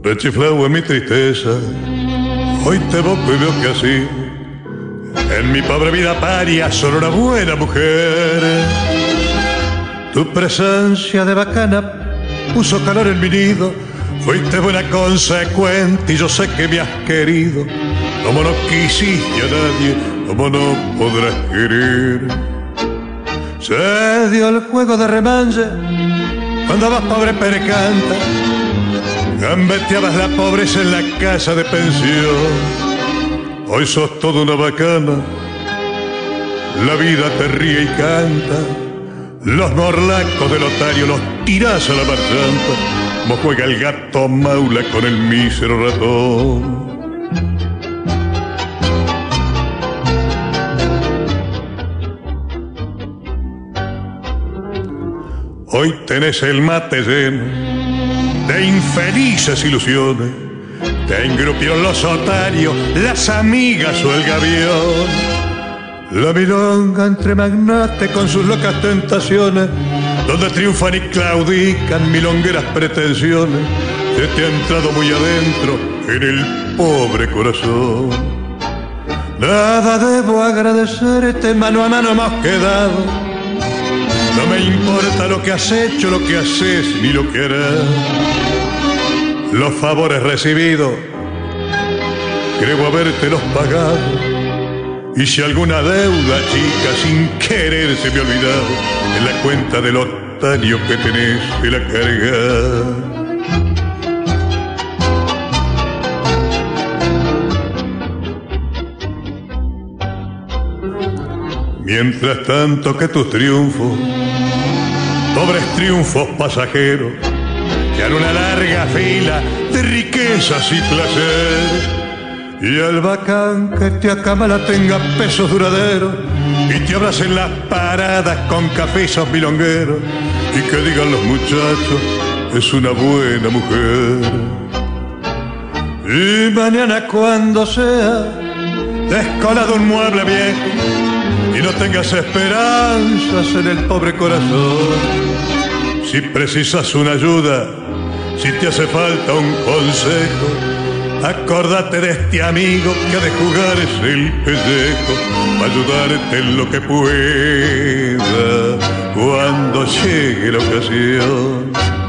Rechiflado en mi tristeza, hoy te evoco y veo que así, en mi pobre vida paria, solo una buena mujer. Tu presencia de bacana puso calor en mi nido, fuiste buena consecuente y yo sé que me has querido. Como no quisiste a nadie, como no podrás querer. Se dio el juego de remanche cuando vas pobre perecanta, gambeteabas la pobreza en la casa de pensión. Hoy sos toda una bacana, la vida te ríe y canta. Los morlacos del otario los tirás a la marchanta, como juega el gato maula con el mísero ratón. Hoy tenés el mate lleno de infelices ilusiones, te engrupieron los otarios, las amigas o el gavión. La milonga entre magnates con sus locas tentaciones, donde triunfan y claudican milongueras pretensiones, se te ha entrado muy adentro en el pobre corazón. Nada debo agradecerte, mano a mano hemos quedado. No me importa lo que has hecho, lo que haces ni lo que harás. Los favores recibidos creo habértelos pagado. Y si alguna deuda chica sin querer se me ha olvidado, en la cuenta del otario que tenés de la carga. Mientras tanto que tus triunfos, pobres triunfos pasajeros, quedan una larga fila de riquezas y placer. Y el bacán que te acamala tenga pesos duraderos y te abrace en las paradas con café esos milongueros, y que digan los muchachos, es una buena mujer. Y mañana cuando sea descolado un mueble viejo y no tengas esperanzas en el pobre corazón, si precisas una ayuda, si te hace falta un consejo, acordate de este amigo que ha de jugarse el pellejo para ayudarte en lo que pueda cuando llegue la ocasión.